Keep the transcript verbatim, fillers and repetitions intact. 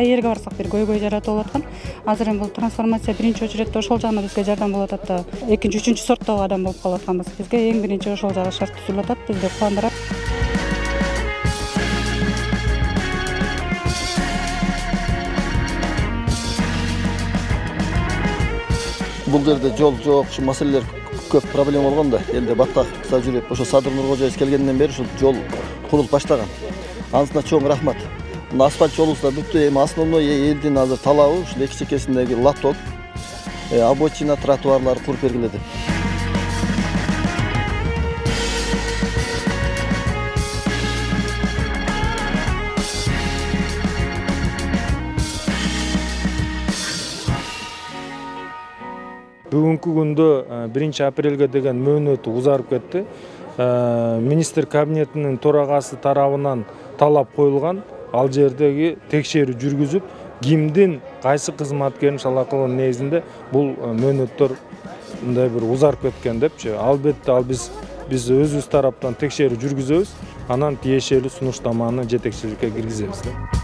кайерге барсак бир көйгөй жаратып алаткан. Азыр эми бул трансформация биринчи очередде ошол жагынан бизге жардам болуп атат да. Экинчи, үчүнчү сорттогу адам болуп калып атканбыз. Бизге эң биринчи ошол жагы шарт түзүлүп атат, бизди кубандырат. Бул жерде жол жок, ушу маселелер көп проблема болгон да. Элде Баттакта жүрүп, ошо Садыр Нуркожоевич келгенден бери ушул жол курулуп баштаган. Анысына чоң рахмат. Мына асфальт жолубуз да бүттү. Эми основной элдин азыр талабы ушул эки чекесиндеги лоток, обочина, тротуарлар куруп бергиле деп. Бүгүнкү күндө биринчи апрелге деген мөөнөтү узарып кетти. Министр кабинетинин төрагасы тарабынан талап коюлган, ал жердеги текшерүү жүргүзүп, кимдин кайсы кызматкерин шалакылган негизинде бул мөөнөттөр мындай бир узарып кеткен депчи. Албетте ал биз биз өзүбүз тараптан текшерүү жүргүзөбүз, анан тиешелүү сунуштаманы жетекчиликке киргизебиз.